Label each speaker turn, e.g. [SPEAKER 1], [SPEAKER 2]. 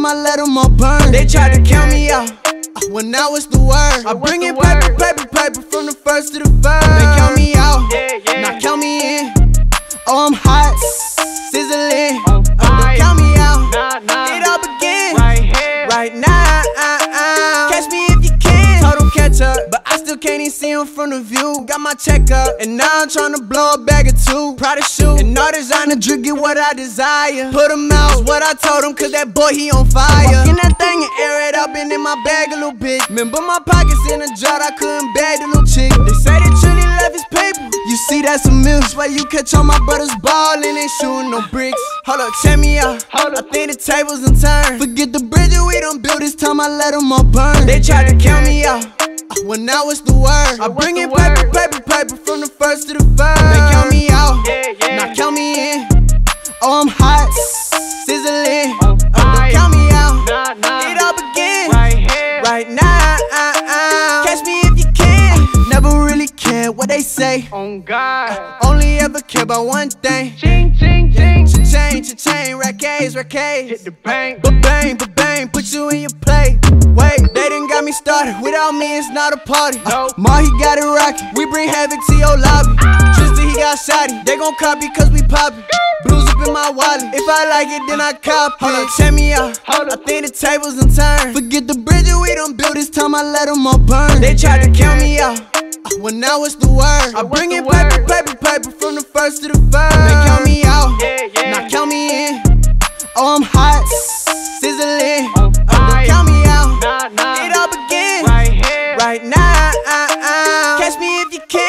[SPEAKER 1] time I let them all burn. They tried to count me out when I was the word. I bring in paper from the first to the third. They count me out, now count me in. Oh, I'm hot, sizzling. Don't count me out, it all begin right now. Catch me if you can. Total catch up, but I still can't even see him from the view. Got my check up, and now I'm trying to blow a bag or two. Proud of shoe, and all designer drip, get what I desire. Put him out, is what I told him, cause that boy, he on fire. Walk in that thing and air it up, and in my bag a little bit. Remember my pockets in a jar, I couldn't bag the little chick. They say that Trilly left his paper. You see, that's a milk. Why you catch all my brothers ballin', ain't shooting no bricks. Hold up, check me out. I think the tables done turned. Forget the bridge we done built, this time I let them all burn. They tried to count me out when I was the word. I bring in paper from the first to the third. They count me out, now count me in. Oh, I'm hot, sizzling. Don't count me out, it all begin right now. Catch me if you can. Never really care what they say.
[SPEAKER 2] On God,
[SPEAKER 1] only ever care about one thing.
[SPEAKER 2] ching, ching, ching.
[SPEAKER 1] Cha-chain, rackets.
[SPEAKER 2] Hit the bank.
[SPEAKER 1] Bang, put you in your play. Wait, they done got me started. Without me, it's not a party.
[SPEAKER 2] Nope.
[SPEAKER 1] Ma, he got it rockin'. We bring havoc to your lobby. Tristan, he got shotty. They gon' copy cause we poppin'. Blues up in my wallet. If I like it, then I cop it. Hold up, check me out. I think the tables done turned. Forget the bridge we done built, this time I let them all burn. They tried to count me out when I was the word. I bring in paper from the first to the third. They count me out, now count me in. Oh, I'm hot, sizzling. Don't count me out, it all begin right now. Catch me if you can.